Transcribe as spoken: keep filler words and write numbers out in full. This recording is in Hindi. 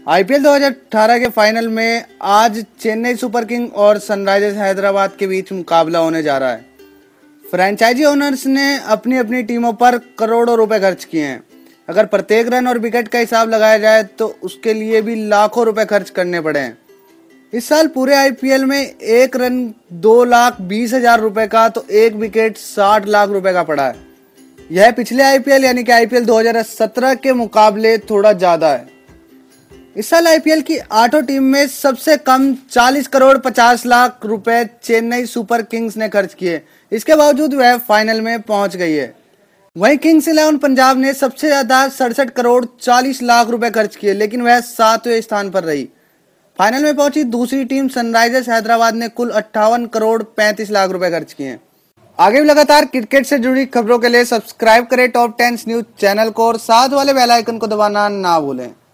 आईपीएल दो हज़ार अठारह के फाइनल में आज चेन्नई सुपर किंग और सनराइजर्स हैदराबाद के बीच मुकाबला होने जा रहा है। फ्रेंचाइजी ओनर्स ने अपनी अपनी टीमों पर करोड़ों रुपए खर्च किए हैं। अगर प्रत्येक रन और विकेट का हिसाब लगाया जाए तो उसके लिए भी लाखों रुपए खर्च करने पड़े हैं। इस साल पूरे आईपीएल में एक रन दो लाख बीस हजार रुपए का तो एक विकेट साठ लाख रुपए का पड़ा है। यह पिछले आईपीएल यानी कि आईपीएल दो हज़ार सत्रह के मुकाबले थोड़ा ज्यादा है। इस साल आईपीएल की आठों टीम में सबसे कम चालीस करोड़ पचास लाख रुपए चेन्नई सुपर किंग्स ने खर्च किए। इसके बावजूद वह फाइनल में पहुंच गई है। वहीं किंग्स इलेवन पंजाब ने सबसे ज्यादा सड़सठ करोड़ चालीस लाख रुपए खर्च किए, लेकिन वह सातवें स्थान पर रही। फाइनल में पहुंची दूसरी टीम सनराइजर्स हैदराबाद ने कुल अट्ठावन करोड़ पैंतीस लाख रुपए खर्च किए। आगे भी लगातार क्रिकेट से जुड़ी खबरों के लिए सब्सक्राइब करें टॉप टेन न्यूज चैनल को और साथ वाले बेल आइकन को दबाना ना भूलें।